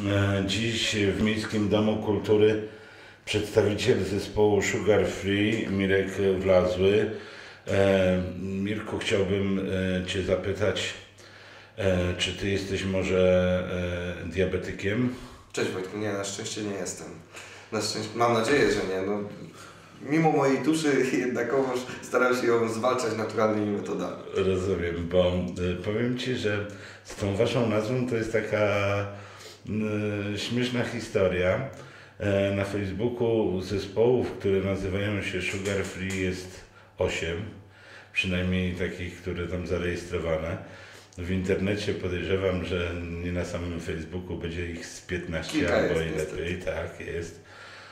Dziś w Miejskim Domu Kultury przedstawiciel zespołu Sugar Free, Mirek Wlazły. Mirku, chciałbym Cię zapytać, czy Ty jesteś może diabetykiem? Cześć Wojtku, nie, na szczęście nie jestem. Na szczęście, mam nadzieję, że nie. No, mimo mojej tuszy jednakowoż staram się ją zwalczać naturalnymi metodami. Rozumiem, bo powiem Ci, że z tą Waszą nazwą to jest taka śmieszna historia. Na Facebooku zespołów, które nazywają się Sugar Free, jest 8, przynajmniej takich, które tam zarejestrowane. W internecie podejrzewam, że nie na samym Facebooku będzie ich z 15 Kilka albo jest, i lepiej, tak jest.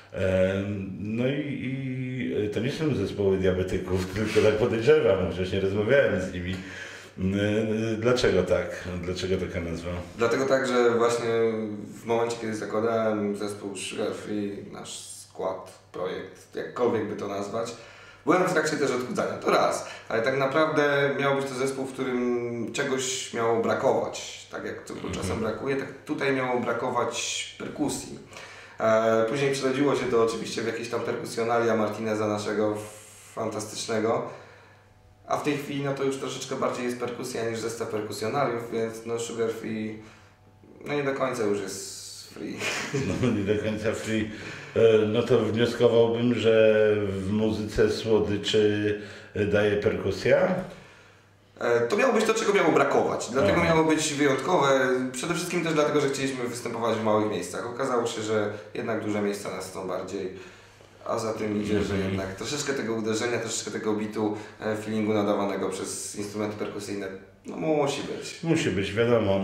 No i to nie są zespoły diabetyków, tylko tak podejrzewam, chociaż nie rozmawiałem z nimi. Dlaczego tak? Dlaczego taka nazwa? Dlatego tak, że właśnie w momencie, kiedy zakładałem zespół Sugar Free, nasz skład, projekt, jakkolwiek by to nazwać, byłem w trakcie też odchudzania, to raz, ale tak naprawdę miał być to zespół, w którym czegoś miało brakować, tak jak to czasem brakuje, tak tutaj miało brakować perkusji. Później przerodziło się to oczywiście w jakieś tam perkusjonalia Martineza, naszego fantastycznego, a w tej chwili no to już troszeczkę bardziej jest perkusja niż zestaw perkusjonariów, więc no Sugar Free no nie do końca już jest free. No nie do końca free. No to wnioskowałbym, że w muzyce słodyczy daje perkusja? To miało być to, czego miało brakować. Dlatego miało być wyjątkowe. Przede wszystkim też dlatego, że chcieliśmy występować w małych miejscach. Okazało się, że jednak duże miejsca nas chcą bardziej. A za tym idzie, że jednak troszeczkę tego uderzenia, troszeczkę tego bitu, feelingu nadawanego przez instrumenty perkusyjne, no musi być. Musi być, wiadomo.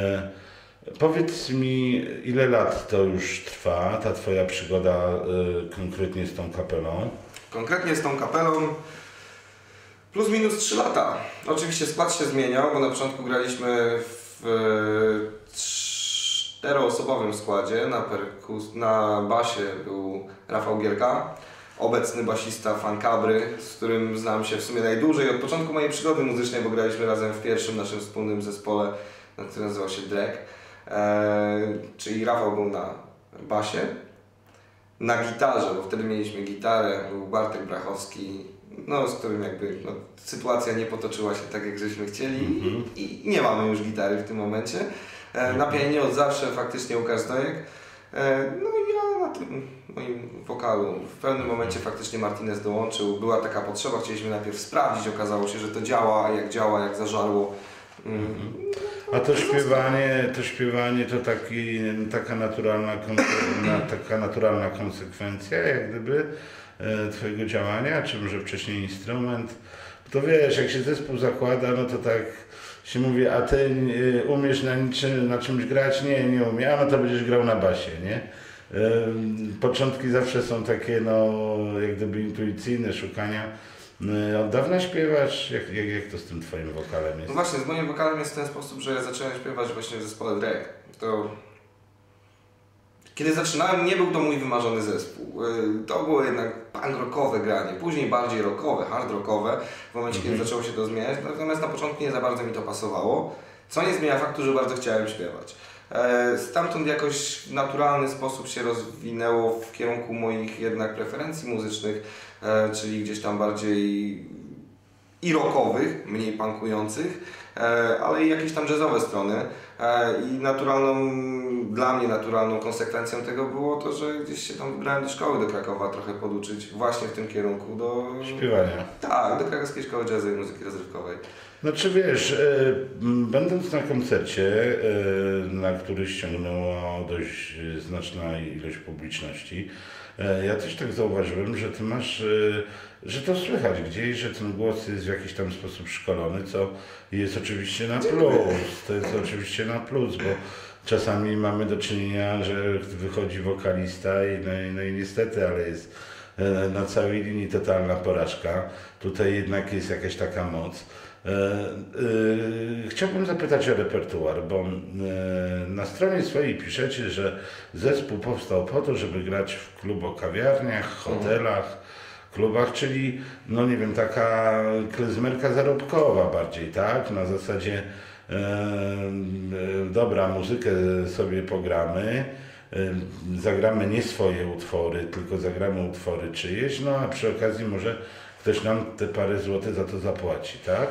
Powiedz mi, ile lat to już trwa, ta Twoja przygoda konkretnie z tą kapelą? Konkretnie z tą kapelą plus minus 3 lata. Oczywiście skład się zmieniał, bo na początku graliśmy w 4-osobowym składzie. Na basie był Rafał Gierka, obecny basista Fankabry, z którym znam się w sumie najdłużej od początku mojej przygody muzycznej, bo graliśmy razem w pierwszym naszym wspólnym zespole, który nazywał się Drek. Czyli Rafał był na basie, na gitarze, bo wtedy mieliśmy gitarę, był Bartek Brachowski, no, z którym jakby sytuacja nie potoczyła się tak, jak żeśmy chcieli i nie mamy już gitary w tym momencie. Na pianinie od zawsze faktycznie Łukasz Zdojek. No i ja na tym moim wokalu. W pewnym momencie faktycznie Martinez dołączył. Była taka potrzeba, chcieliśmy najpierw sprawdzić, okazało się, że to działa, jak zażarło. A to śpiewanie to taka naturalna konsekwencja jak gdyby Twojego działania, czy może wcześniej instrument? To wiesz, jak się zespół zakłada, no to tak się mówi, a Ty umiesz na czymś grać? Nie umiem, no to będziesz grał na basie, nie? Początki zawsze są takie, no, jak gdyby intuicyjne, szukania. Od dawna śpiewasz? Jak to z tym Twoim wokalem jest? No właśnie, z moim wokalem jest w ten sposób, że ja zacząłem śpiewać właśnie w zespole Drek. Kiedy zaczynałem, nie był to mój wymarzony zespół. To było jednak punk rockowe granie, później bardziej rockowe, hard rockowe, w momencie kiedy zaczęło się to zmieniać, natomiast na początku nie za bardzo mi to pasowało, co nie zmienia faktu, że bardzo chciałem śpiewać. Stamtąd jakoś w naturalny sposób się rozwinęło w kierunku moich jednak preferencji muzycznych, czyli gdzieś tam bardziej i rockowych, mniej punkujących, ale i jakieś tam jazzowe strony. I dla mnie naturalną konsekwencją tego było to, że gdzieś się tam wybrałem do szkoły do Krakowa trochę poduczyć właśnie w tym kierunku do śpiewania. Tak, do Krakowskiej Szkoły Jazzu i Muzyki Rozrywkowej. Znaczy wiesz, będąc na koncercie, na który ściągnęła dość znaczna ilość publiczności, ja też tak zauważyłem, że Ty masz, że to słychać gdzieś, że ten głos jest w jakiś tam sposób szkolony, co jest oczywiście na plus. To jest oczywiście na plus, bo czasami mamy do czynienia, że wychodzi wokalista no i niestety, ale jest na całej linii totalna porażka. Tutaj jednak jest jakaś taka moc. Chciałbym zapytać o repertuar, bo na stronie swojej piszecie, że zespół powstał po to, żeby grać w klubokawiarniach, hotelach, klubach, czyli no nie wiem, taka klezmerka zarobkowa bardziej, tak? Na zasadzie dobra, muzykę sobie pogramy, zagramy nie swoje utwory, tylko zagramy utwory czyjeś, no a przy okazji może ktoś nam te parę złotych za to zapłaci, tak?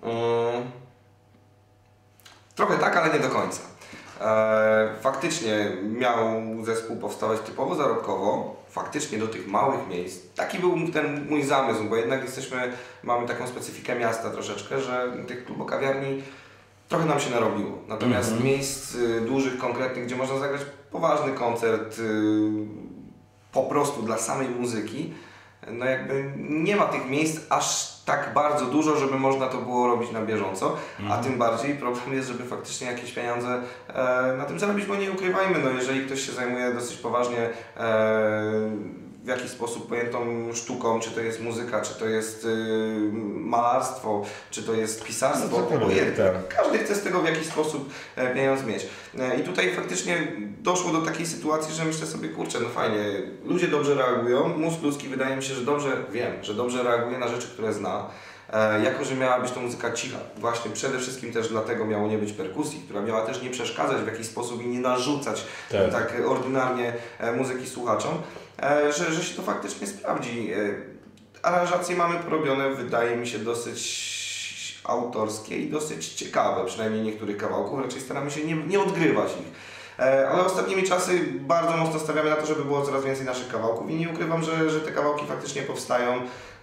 Trochę tak, ale nie do końca. Faktycznie miał zespół powstawać typowo zarobkowo, faktycznie do tych małych miejsc. Taki był ten mój zamysł, bo jednak mamy taką specyfikę miasta troszeczkę, że tych klubokawiarni trochę nam się narobiło. Natomiast miejsc dużych, konkretnych, gdzie można zagrać poważny koncert po prostu dla samej muzyki, no jakby nie ma tych miejsc aż tak bardzo dużo, żeby można to było robić na bieżąco, a tym bardziej problem jest, żeby faktycznie jakieś pieniądze na tym zarobić, bo nie ukrywajmy, no jeżeli ktoś się zajmuje dosyć poważnie w jakiś sposób pojętą sztuką, czy to jest muzyka, czy to jest malarstwo, czy to jest pisarstwo, każdy chce z tego w jakiś sposób pieniądz mieć. I tutaj faktycznie doszło do takiej sytuacji, że myślę sobie, kurczę, no fajnie, ludzie dobrze reagują, mózg ludzki wydaje mi się, że dobrze reaguje na rzeczy, które zna. Jako że miała być to muzyka cicha, właśnie przede wszystkim też dlatego miało nie być perkusji, która miała też nie przeszkadzać w jakiś sposób i nie narzucać tak ordynarnie muzyki słuchaczom, że się to faktycznie sprawdzi. Aranżacje mamy porobione, wydaje mi się, dosyć autorskie i dosyć ciekawe, przynajmniej niektórych kawałków, raczej staramy się nie odgrywać ich. Ale ostatnimi czasy bardzo mocno stawiamy na to, żeby było coraz więcej naszych kawałków i nie ukrywam, że te kawałki faktycznie powstają.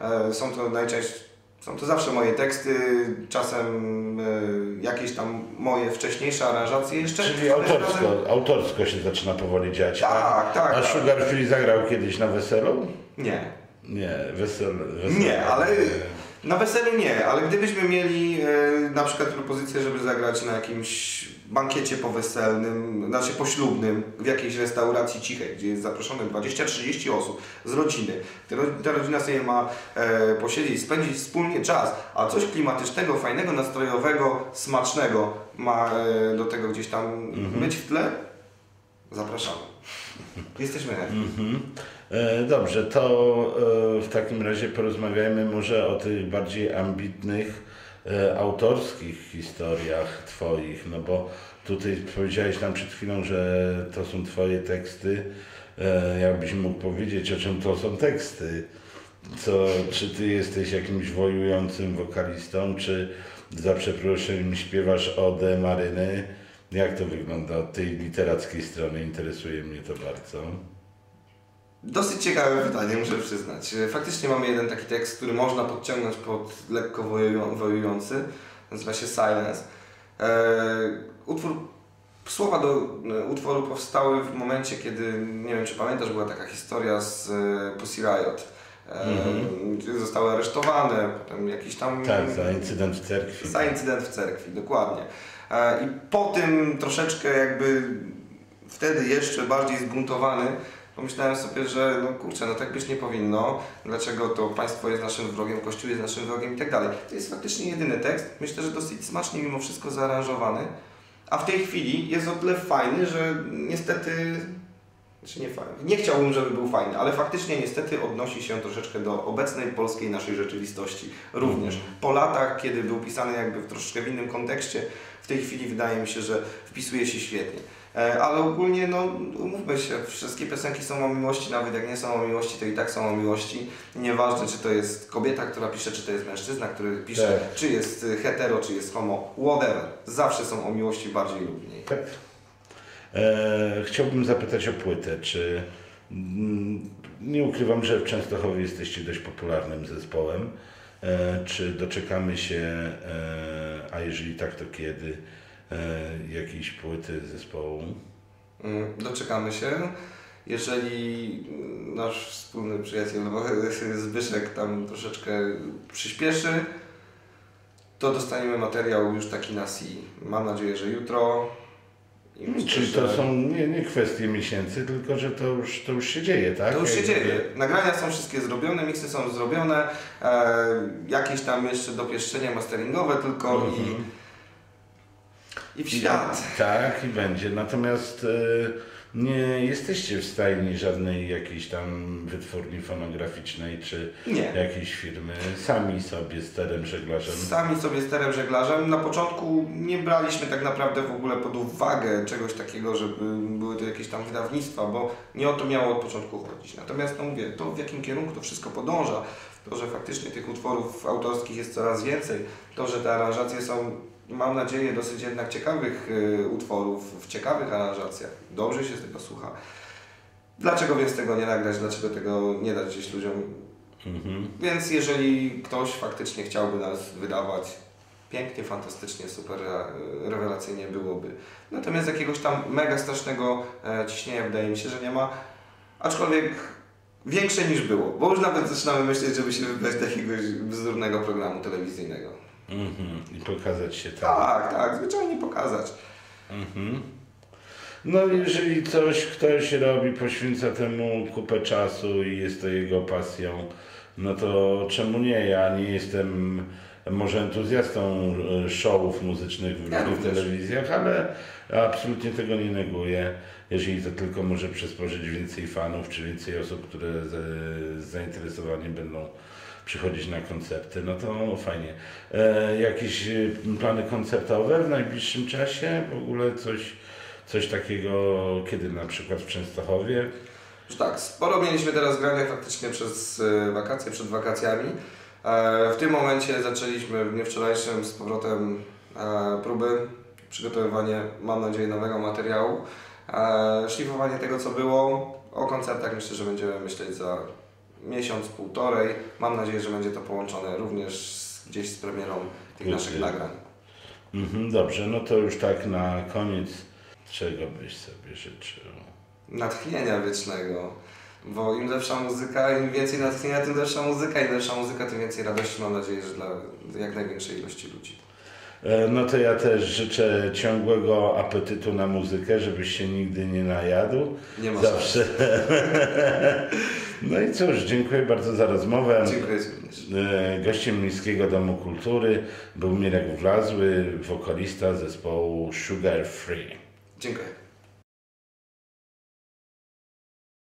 Są to zawsze moje teksty, czasem jakieś tam moje wcześniejsze aranżacje jeszcze. Czyli autorsko się zaczyna powoli dziać. Tak. A Sugar Free zagrał kiedyś na weselu? Nie. Nie, wesel. Nie, ale na weselu nie, ale gdybyśmy mieli na przykład propozycję, żeby zagrać na jakimś bankiecie poweselnym, znaczy poślubnym, w jakiejś restauracji cichej, gdzie jest zaproszone 20-30 osób z rodziny. Ta rodzina sobie ma posiedzieć, spędzić wspólnie czas, a coś klimatycznego, fajnego, nastrojowego, smacznego ma do tego gdzieś tam być w tle, zapraszamy. Jesteśmy chętni. Dobrze, to w takim razie porozmawiajmy może o tych bardziej ambitnych, autorskich historiach Twoich, no bo tutaj powiedziałeś nam przed chwilą, że to są Twoje teksty. Jakbyś mógł powiedzieć, o czym to są teksty? Czy Ty jesteś jakimś wojującym wokalistą, czy za przeproszeniem śpiewasz Odę Maryny? Jak to wygląda od tej literackiej strony? Interesuje mnie to bardzo. Dosyć ciekawe pytanie, muszę przyznać. Faktycznie mamy jeden taki tekst, który można podciągnąć pod lekko wojujący. Nazywa się Silence. Słowa do utworu powstały w momencie, kiedy, nie wiem czy pamiętasz, była taka historia z Pussy Riot. Zostały aresztowane, potem jakiś tam... Tak, za incydent w cerkwi. Za incydent w cerkwi, dokładnie. I po tym troszeczkę jakby wtedy jeszcze bardziej zbuntowany, pomyślałem sobie, że no kurczę, no tak być nie powinno, dlaczego to państwo jest naszym wrogiem, Kościół jest naszym wrogiem i tak dalej. To jest faktycznie jedyny tekst, myślę, że dosyć smacznie mimo wszystko zaaranżowany, a w tej chwili jest o tyle fajny, że niestety, nie chciałbym, żeby był fajny, ale faktycznie niestety odnosi się troszeczkę do obecnej polskiej naszej rzeczywistości również. Po latach, kiedy był pisany jakby w troszeczkę w innym kontekście, w tej chwili wydaje mi się, że wpisuje się świetnie. Ale ogólnie, no umówmy się, wszystkie piosenki są o miłości, nawet jak nie są o miłości, to i tak są o miłości. Nieważne, czy to jest kobieta, która pisze, czy to jest mężczyzna, który pisze, czy jest hetero, czy jest homo, whatever. Zawsze są o miłości bardziej lub mniej. Tak. Chciałbym zapytać o płytę, czy nie ukrywam, że w Częstochowie jesteście dość popularnym zespołem. Czy doczekamy się, a jeżeli tak, to kiedy, jakiejś płyty zespołu? Doczekamy się. Jeżeli nasz wspólny przyjaciel Zbyszek tam troszeczkę przyspieszy, to dostaniemy materiał już taki na C. Mam nadzieję, że jutro. Czyli to są nie kwestie miesięcy, tylko że to już się dzieje, tak? To już się dzieje. Nagrania są wszystkie zrobione, miksy są zrobione, jakieś tam jeszcze dopieszczenia masteringowe tylko i w świat. Tak, i będzie. Natomiast nie jesteście w stajni żadnej jakiejś tam wytwórni fonograficznej czy Nie. jakiejś firmy, sami sobie sterem żeglarzem? Sami sobie sterem żeglarzem. Na początku nie braliśmy tak naprawdę w ogóle pod uwagę czegoś takiego, żeby były to jakieś tam wydawnictwa, bo nie o to miało od początku chodzić. Natomiast no mówię, to w jakim kierunku to wszystko podąża, to, że faktycznie tych utworów autorskich jest coraz więcej, to, że te aranżacje są, mam nadzieję, dosyć jednak ciekawych utworów, w ciekawych aranżacjach. Dobrze się z tego słucha. Dlaczego więc tego nie nagrać? Dlaczego tego nie dać gdzieś ludziom? Więc jeżeli ktoś faktycznie chciałby nas wydawać, pięknie, fantastycznie, super, rewelacyjnie byłoby. Natomiast jakiegoś tam mega strasznego ciśnienia wydaje mi się, że nie ma. Aczkolwiek większe niż było, bo już nawet zaczynamy myśleć, żeby się wybrać do jakiegoś bzdurnego programu telewizyjnego. I pokazać się tam. Tak, zwyczajnie pokazać. No jeżeli ktoś robi, poświęca temu kupę czasu i jest to jego pasją, no to czemu nie? Ja nie jestem może entuzjastą showów muzycznych w różnych telewizjach, ale absolutnie tego nie neguję. Jeżeli to tylko może przysporzyć więcej fanów, czy więcej osób, które z zainteresowaniem będą przychodzić na koncerty, no to fajnie. Jakieś plany koncertowe w najbliższym czasie? W ogóle coś takiego, kiedy na przykład w Częstochowie? Tak, sporo mieliśmy teraz granych faktycznie przez wakacje, przed wakacjami. W tym momencie zaczęliśmy w dniu wczorajszym z powrotem próby, przygotowywanie, mam nadzieję, nowego materiału, szlifowanie tego, co było. O koncertach myślę, że będziemy myśleć za miesiąc, półtorej. Mam nadzieję, że będzie to połączone również gdzieś z premierą tych naszych nagrań. Dobrze, no to już tak na koniec, czego byś sobie życzył? Natchnienia wiecznego, bo im lepsza muzyka, im więcej natchnienia, tym lepsza muzyka, im lepsza muzyka, tym więcej radości, mam nadzieję, że dla jak największej ilości ludzi. No to ja też życzę ciągłego apetytu na muzykę, żebyś się nigdy nie najadł. Nie ma zawsze. No i cóż, dziękuję bardzo za rozmowę. Dziękuję również. Gościem Miejskiego Domu Kultury był Mirek Wlazły, wokalista zespołu Sugar Free. Dziękuję.